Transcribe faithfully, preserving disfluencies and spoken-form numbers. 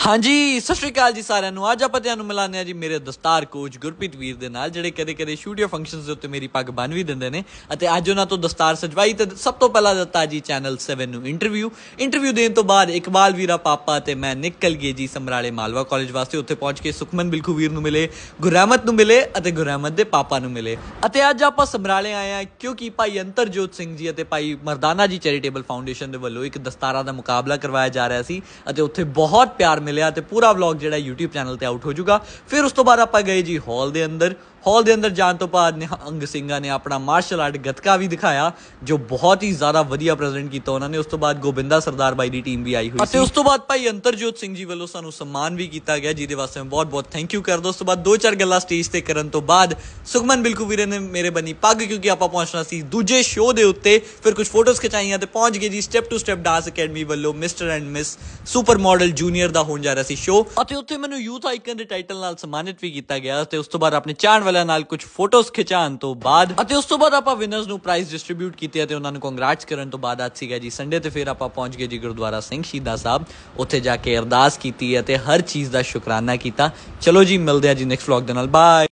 हाँ जी सत श्री अकाल जी साਰਿਆਂ ਨੂੰ ਅੱਜ ਆਪਾਂ ਤੁਹਾਨੂੰ ਮਿਲਾਨੇ ਆ ਜੀ ਮੇਰੇ ਦਸਤਾਰ ਕੋਚ ਗੁਰਪ੍ਰੀਤ ਵੀਰ ਦੇ ਨਾਲ ਜਿਹੜੇ ਕਦੇ ਕਦੇ ਸ਼ੂਟ ਜਾਂ ਫੰਕਸ਼ਨਸ ਦੇ ਉੱਤੇ ਮੇਰੀ ਪੱਗ ਬੰਨ ਵੀ ਦਿੰਦੇ ਨੇ ਅਤੇ ਅੱਜ ਉਹਨਾਂ ਤੋਂ ਦਸਤਾਰ ਸਜਵਾਈ ਤੇ ਸਭ ਤੋਂ ਪਹਿਲਾਂ ਦਿੱਤਾ ਜੀ ਚੈਨਲ ਸੈਵਨ ਨੂੰ ਇੰਟਰਵਿਊ ਇੰਟਰਵਿਊ ਦੇਣ ਤੋਂ ਬਾਅਦ ਇਕਬਾਲ ਵੀਰਾ ਪਾਪਾ ਤੇ ਮੈਂ ਨਿਕਲ ਗਏ ਜੀ ਸਮਰਾਲੇ ਮਾਲਵਾ ਕਾਲਜ ਵਾਸਤੇ। ਉੱਥੇ ਪਹੁੰਚ ਕੇ ਸੁਖਮਨ ਬਿਲਖੂ ਵੀਰ ਨੂੰ ਮਿਲੇ, ਗੁਰਹਿਮਤ ਨੂੰ ਮਿਲੇ ਅਤੇ ਗੁਰਹਿਮਤ ਦੇ ਪਾਪਾ ਨੂੰ ਮਿਲੇ। ਅਤੇ ਅੱਜ ਆਪਾਂ ਸਮਰਾਲੇ ਆਏ ਆ ਕਿਉਂਕਿ ਭਾਈ ਅੰਤਰਜੋਤ ਸਿੰਘ ਜੀ ਅਤੇ ਭਾਈ ਮਰਦਾਨਾ ਜੀ ਚੈਰੀਟੇਬਲ ਫਾਊਂਡੇਸ਼ਨ ਦੇ ਵੱਲੋਂ ਇੱਕ ਦਸਤਾਰਾਂ ਦਾ ਮੁਕਾਬਲਾ ਕਰਵਾਇਆ ਜਾ ਰਿਹਾ ਸੀ ਅਤੇ ਉੱਥੇ ਬਹੁਤ ਪਿਆਰ ਮਿਲਿਆ ਤੇ पूरा व्लॉग ਜਿਹੜਾ YouTube ਚੈਨਲ ਤੇ ਆਊਟ ਹੋ ਜਾਊਗਾ। ਫਿਰ ਉਸ ਤੋਂ ਬਾਅਦ ਆਪਾਂ ਗਏ ਜੀ ਹਾਲ ਦੇ ਅੰਦਰ। ਹਾਲ ਦੇ ਅੰਦਰ ਜਾਣ ਤੋਂ ਬਾਅਦ ਨਿਹੰਗ ਸਿੰਘਾਂ ਨੇ ਆਪਣਾ ਮਾਰਸ਼ਲ ਆਰਟ ਗੱਤਕਾ ਵੀ ਦਿਖਾਇਆ ਜੋ ਬਹੁਤ ਹੀ ਜ਼ਿਆਦਾ ਵਧੀਆ ਪ੍ਰੈਜ਼ੈਂਟ ਕੀਤਾ ਉਹਨਾਂ ਨੇ। ਉਸ ਤੋਂ ਬਾਅਦ ਗੋਬਿੰਦਾ ਸਰਦਾਰ ਬਾਈ ਦੀ ਟੀਮ ਵੀ ਆਈ ਹੋਈ ਸੀ ਅਤੇ ਉਸ ਤੋਂ ਬਾਅਦ ਭਾਈ ਅੰਤਰਜੋਤ ਸਿੰਘ ਜੀ ਵੱਲੋਂ ਸਾਨੂੰ ਸਨਮਾਨ ਵੀ ਕੀਤਾ ਗਿਆ ਜਿਹਦੇ ਵਾਸਤੇ ਮੈਂ ਬਹੁਤ ਬਹੁਤ ਥੈਂਕ ਯੂ ਕਰਦਾ। ਉਸ ਤੋਂ ਬਾਅਦ ਦੋ ਚਾਰ ਗੱਲਾਂ ਸਟੇਜ ਤੇ ਕਰਨ ਤੋਂ ਬਾਅਦ ਸੁਖਮਨ ਬਿਲਖੂ ਵੀਰੇ ਨੇ ਮੇਰੇ ਬੰਨੀ ਪੱਗ ਕਿਉਂਕਿ ਆਪਾਂ ਪਹੁੰਚਣਾ ਸੀ ਦੂਜੇ ਸ਼ੋਅ ਦੇ ਉੱਤੇ। ਫਿਰ ਕੁਝ ਫੋਟੋਜ਼ ਖਿਚਾਈਆਂ ਤੇ ਪਹੁੰਚ ਗਏ ਜੀ step to step dance academy ਵੱਲੋਂ mister and miss super model junior ਦਾ ਹੋਣ ਜਾ ਰਿਹਾ ਸੀ ਸ਼ੋਅ ਅਤੇ ਉੱਥੇ ਮੈਨੂੰ ਯੂਥ ਆਈਕਨ ਦੇ ਟਾਈਟਲ ਨਾਲ ਸਨਮਾਨਿਤ ਵੀ ਕੀਤਾ ਗਿਆ ਤੇ ਉਸ ਤੋਂ ਬਾਅਦ ਆਪਣੇ ਚਾਹਣ ਵਾਲਿਆਂ ਨਾਲ ਕੁਝ ਫੋਟੋਜ਼ ਖਿਚਾਉਣ ਤੋਂ ਬਾਅਦ ਅਤੇ ਉਸ ਤੋਂ ਬਾਅਦ ਆਪਾਂ ਵਿਨਰਸ ਨੂੰ ਪ੍ਰਾਈਜ਼ ਡਿਸਟ੍ਰੀਬਿਊਟ ਕੀਤੇ ਅਤੇ ਉਹਨਾਂ ਨੂੰ ਕੰਗ੍ਰੈਟਸ ਕਰਨ ਤੋਂ ਬਾਅਦ ਅੱਜ ਸੀਗਾ ਜੀ ਸੰਡੇ ਤੇ ਫਿਰ ਆਪਾਂ ਪਹੁੰਚ ਗਏ ਜੀ ਗੁਰਦੁਆਰਾ ਸਿੰਘ ਸ਼ਹੀਦਾਂ ਸਾਹਿਬ। ਉੱਥੇ ਜਾ ਕੇ ਅਰਦਾਸ ਕੀਤੀ ਅਤੇ ਹਰ ਚੀਜ਼ ਦਾ ਸ਼ੁਕਰਾਨਾ ਕੀਤਾ। ਚਲੋ ਜੀ ਮਿਲਦੇ ਆ ਜੀ ਨੈਕਸਟ ਵਲੌਗ ਦੇ ਨਾਲ। ਬਾਏ।